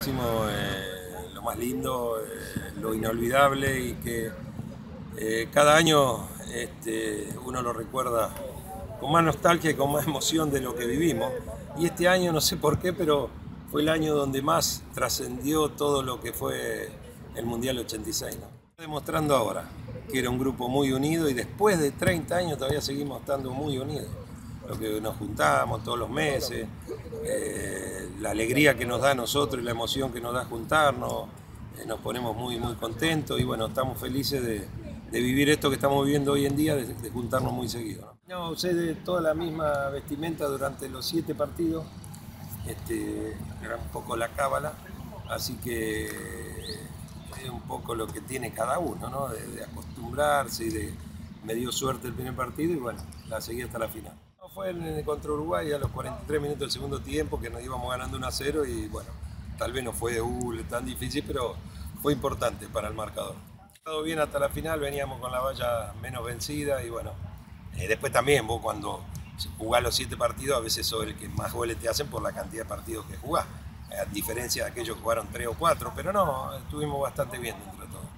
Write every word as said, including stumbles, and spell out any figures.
Eh, lo más lindo, eh, lo inolvidable y que eh, cada año este, uno lo recuerda con más nostalgia y con más emoción de lo que vivimos. Y este año, no sé por qué, pero fue el año donde más trascendió todo lo que fue el Mundial ochenta y seis, ¿no? Demostrando ahora que era un grupo muy unido y después de treinta años todavía seguimos estando muy unidos. Lo que nos juntamos todos los meses, eh, la alegría que nos da a nosotros y la emoción que nos da juntarnos, eh, nos ponemos muy, muy contentos y bueno, estamos felices de, de vivir esto que estamos viviendo hoy en día, de, de juntarnos muy seguido, ¿no? No, usé de toda la misma vestimenta durante los siete partidos, este, era un poco la cábala, así que es un poco lo que tiene cada uno, ¿no? De, de acostumbrarse y de, me dio suerte el primer partido y bueno, la seguí hasta la final. Fue en, contra Uruguay a los cuarenta y tres minutos del segundo tiempo que nos íbamos ganando uno a cero y bueno, tal vez no fue uh, tan difícil, pero fue importante para el marcador. Todo bien hasta la final, veníamos con la valla menos vencida y bueno, eh, después también vos cuando jugás los siete partidos a veces sos el que más goles te hacen por la cantidad de partidos que jugás, a diferencia de aquellos que jugaron tres o cuatro, pero no, estuvimos bastante bien dentro de todo.